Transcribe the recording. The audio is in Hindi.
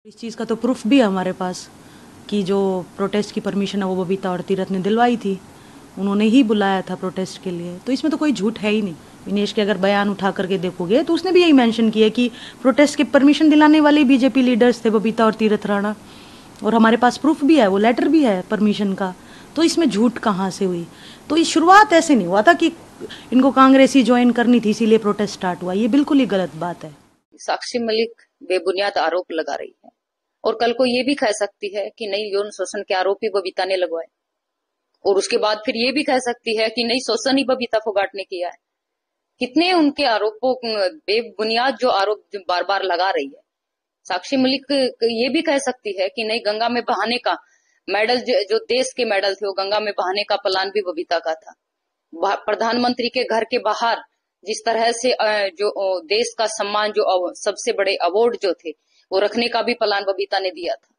इस चीज़ का तो प्रूफ भी है हमारे पास कि जो प्रोटेस्ट की परमिशन है वो बबीता और तीरथ ने दिलवाई थी। उन्होंने ही बुलाया था प्रोटेस्ट के लिए, तो इसमें तो कोई झूठ है ही नहीं। विनेश के अगर बयान उठा करके देखोगे तो उसने भी यही मेंशन किया कि प्रोटेस्ट की परमिशन दिलाने वाले बीजेपी लीडर्स थे, बबीता और तीरथ राणा, और हमारे पास प्रूफ भी है, वो लेटर भी है परमिशन का। तो इसमें झूठ कहाँ से हुई? तो ये शुरुआत ऐसे नहीं हुआ था कि इनको कांग्रेस ही ज्वाइन करनी थी इसीलिए प्रोटेस्ट स्टार्ट हुआ। ये बिल्कुल ही गलत बात है। साक्षी मलिक बेबुनियाद आरोप लगा रही है और कल को ये भी कह सकती है कि नहीं, यौन शोषण के आरोप ही बबीता ने लगवाए, और उसके बाद फिर ये भी कह सकती है कि नहीं, शोषण ही बबीता फोगाट ने किया है। कितने उनके आरोपों, बेबुनियाद जो आरोप बार बार लगा रही है। साक्षी मलिक ये भी कह सकती है कि नहीं, गंगा में बहाने का मेडल, जो देश के मेडल थे वो गंगा में बहाने का प्लान भी बबीता का था। प्रधानमंत्री के घर के बाहर जिस तरह से जो देश का सम्मान, जो सबसे बड़े अवार्ड जो थे वो रखने का भी प्लान बबीता ने दिया था।